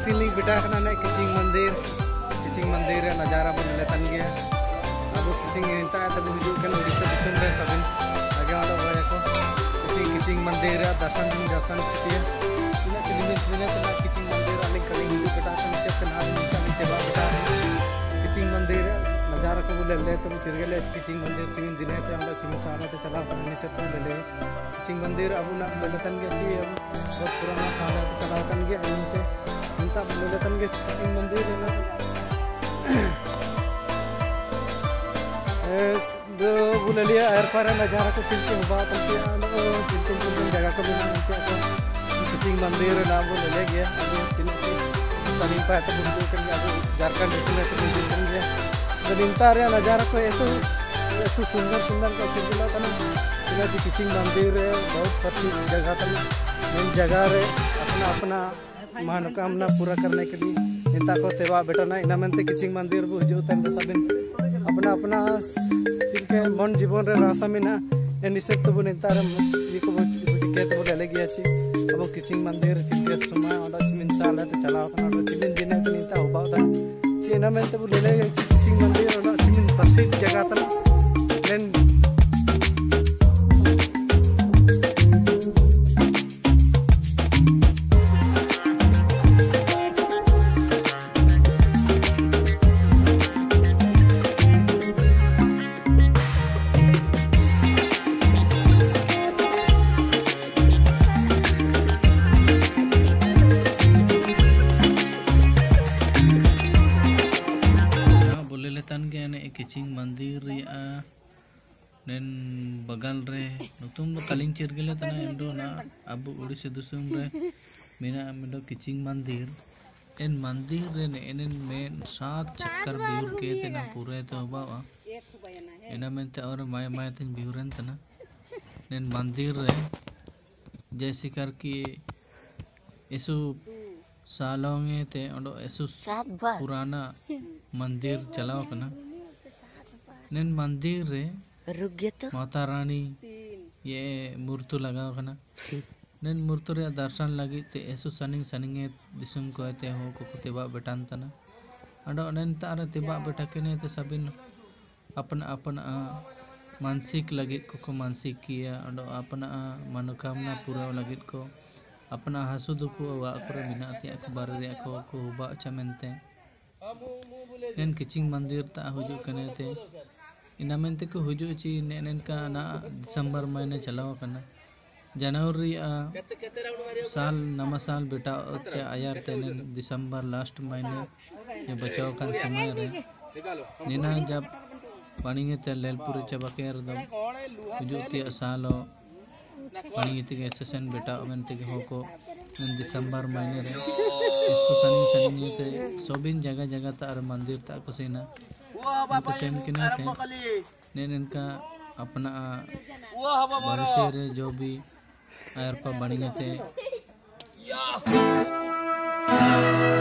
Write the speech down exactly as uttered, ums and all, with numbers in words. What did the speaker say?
recently बेटा करना किचिंग मंदिर किचिंग मंदिर नज़ारा बन लेतन गया अब किचिंग इंता तब हजू कन उड़ीसा दिसम रे सबिन आगे वाला बया को किचिंग किचिंग मंदिर दर्शन दर्शन सिटिया इना चिलिमिन चिलिमिन तना किचिंग मंदिर आले कलिंग हजू बेटा कन चेक कन आज निका निचेबा बेटा किचिंग मंदिर नज़ारा को बोले ले तुम चिरगले किचिंग मंदिर तीन दिन है तो हम चिमिन सारा तो चला करने से तो ले ले किचिंग मंदिर अब ना लेतन गया ची अब बहुत पुराना सारा तो चला करन गया इनते इंता लेतन गया किचिंग मंदिर ना दो बोले लिया एयर पर नज़ारा को चिंते हुआ तो क्या चिंते चिंते जगह को बिना उनके को किचिंग मंदिर नाम बोले ले गया अब चिंते सलीम पाए तो बुझो कर अब झारखंड में तो बुझो कर गया जनिंता रे नज़ारा को ऐसे ऐसे सुंदर सुंदर का चिंतला तना इना की किचिंग मंदिर बहुत प्रसिद्ध जगह तना मेन जगह रे अपना अपना मनोकामना पूरा करने के लिए इंता को तेवा बेटा ना इना मनते किचिंग मंदिर बुझो तन सबिन अपना अपना के मन जीवन रे रासा मिना एनिसे तो बुन इंता रे ये को के तो ले गया छी अब किचिंग मंदिर चिके समय ओडा चिमिन साला तो चला अपना चिमिन दिन तो इंता होबा दा चीना में तो ले ले किचिंग मंदिर ओडा चिमिन प्रसिद्ध जगह तना लेन किचिंग मंदिर नेन बगल रे तुम कलिंग चिरगले तना एंडो ना अब उड़ीसा दिसम रे मेना मेडो किचिंग मंदिर एन मंदिर रे एन मेन सात चक्कर बिहुर के तना पूरे तो बावा एना मेनते और माय माय तिन बिहुरन तना नेन मंदिर रे जैसे कर कि एसु सालों में ते ओडो एसु पुराना मंदिर चलाओ कना नेन मंदिर रे माता रानी ये मूर्ति लगाओ कना नेन मूर्ति रे दर्शन लगी ते एसु सनिंग सनिंग दिसुम को ते हो को तेबा बेटान तना अडो नेन तारा तेबा बेटा केने ते सबिन अपना अपना मानसिक लगी को को मानसिक किया अडो अपना मनोकामना पूरा लगी को अपना हसु दुखु वा करे बिना ते अखबार रे को को बा चमेनते नेन किचिंग मंदिर ता हुजु कने ते इना मेनते को हुजु ची नेन का ना दिसंबर महीने चलाओ कना जनवरी साल नमा साल बेटा आयार ते दिसंबर लास्ट महीने ये बचाव का समय रे निना जब पानी ते लेलपुर चबकेर दम हुजु ते सालो पानी ते सेशन बेटा मेनते हो को दिसंबर महीने रे इसको सनी सनी ते सोबिन जगह जगह तार मंदिर ता कुसेना तो सेम किना थे नेन इनका अपना भविष्य रे जो भी आयर पर बनी थे